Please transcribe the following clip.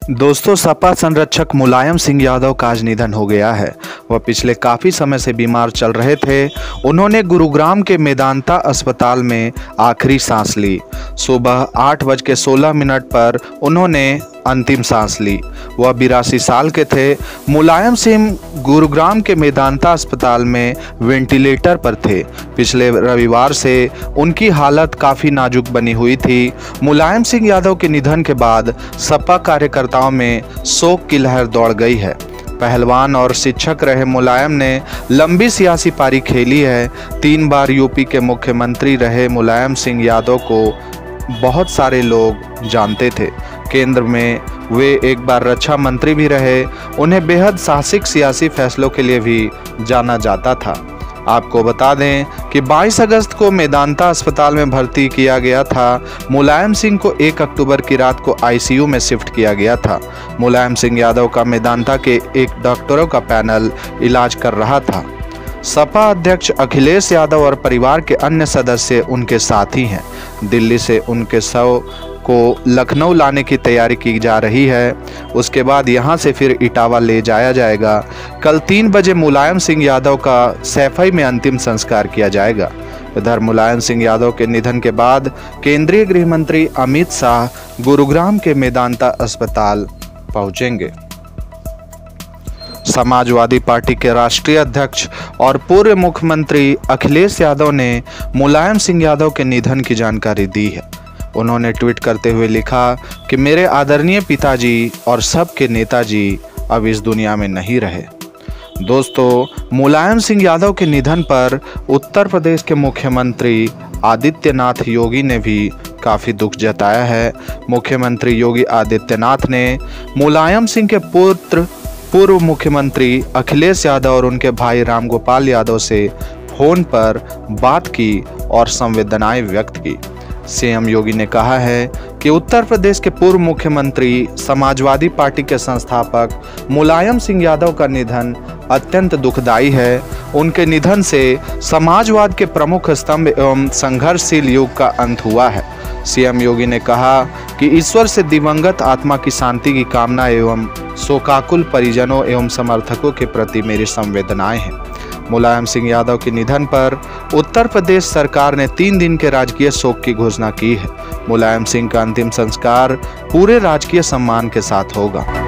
दोस्तों, सपा संरक्षक मुलायम सिंह यादव का आज निधन हो गया है। वह पिछले काफ़ी समय से बीमार चल रहे थे। उन्होंने गुरुग्राम के मेदांता अस्पताल में आखिरी सांस ली। सुबह 8:16 पर उन्होंने अंतिम सांस ली। वह 82 साल के थे। मुलायम सिंह गुरुग्राम के मेदांता अस्पताल में वेंटिलेटर पर थे। पिछले रविवार से उनकी हालत काफ़ी नाजुक बनी हुई थी। मुलायम सिंह यादव के निधन के बाद सपा कार्यकर्ताओं में शोक की लहर दौड़ गई है। पहलवान और शिक्षक रहे मुलायम ने लंबी सियासी पारी खेली है। 3 बार यूपी के मुख्यमंत्री रहे मुलायम सिंह यादव को बहुत सारे लोग जानते थे। केंद्र में वे एक बार रक्षा मंत्री भी रहे। उन्हें बेहद साहसिक सियासी फैसलों के लिए भी जाना जाता था। आपको बता दें कि 22 अगस्त को मेदांता अस्पताल में भर्ती किया गया था। मुलायम सिंह को 1 अक्टूबर की रात को आईसीयू में शिफ्ट किया गया था। मुलायम सिंह यादव का मेदांता के एक डॉक्टरों का पैनल इलाज कर रहा था। सपा अध्यक्ष अखिलेश यादव और परिवार के अन्य सदस्य उनके साथी हैं। दिल्ली से उनके शव को लखनऊ लाने की तैयारी की जा रही है। उसके बाद यहां से फिर इटावा ले जाया जाएगा। कल 3 बजे मुलायम सिंह यादव का सैफई में अंतिम संस्कार किया जाएगा। इधर मुलायम सिंह यादव के निधन के बाद केंद्रीय गृह मंत्री अमित शाह गुरुग्राम के मेदांता अस्पताल पहुंचेंगे। समाजवादी पार्टी के राष्ट्रीय अध्यक्ष और पूर्व मुख्यमंत्री अखिलेश यादव ने मुलायम सिंह यादव के निधन की जानकारी दी है। उन्होंने ट्वीट करते हुए लिखा कि मेरे आदरणीय पिताजी और सबके नेताजी अब इस दुनिया में नहीं रहे। दोस्तों, मुलायम सिंह यादव के निधन पर उत्तर प्रदेश के मुख्यमंत्री आदित्यनाथ योगी ने भी काफ़ी दुख जताया है। मुख्यमंत्री योगी आदित्यनाथ ने मुलायम सिंह के पुत्र पूर्व मुख्यमंत्री अखिलेश यादव और उनके भाई रामगोपाल यादव से फोन पर बात की और संवेदनाएं व्यक्त की। सीएम योगी ने कहा है कि उत्तर प्रदेश के पूर्व मुख्यमंत्री समाजवादी पार्टी के संस्थापक मुलायम सिंह यादव का निधन अत्यंत दुखदायी है। उनके निधन से समाजवाद के प्रमुख स्तंभ एवं संघर्षशील युग का अंत हुआ है। सीएम योगी ने कहा कि ईश्वर से दिवंगत आत्मा की शांति की कामना एवं शोकाकुल परिजनों एवं समर्थकों के प्रति मेरी संवेदनाएं हैं। मुलायम सिंह यादव के निधन पर उत्तर प्रदेश सरकार ने 3 दिन के राजकीय शोक की घोषणा की है। मुलायम सिंह का अंतिम संस्कार पूरे राजकीय सम्मान के साथ होगा।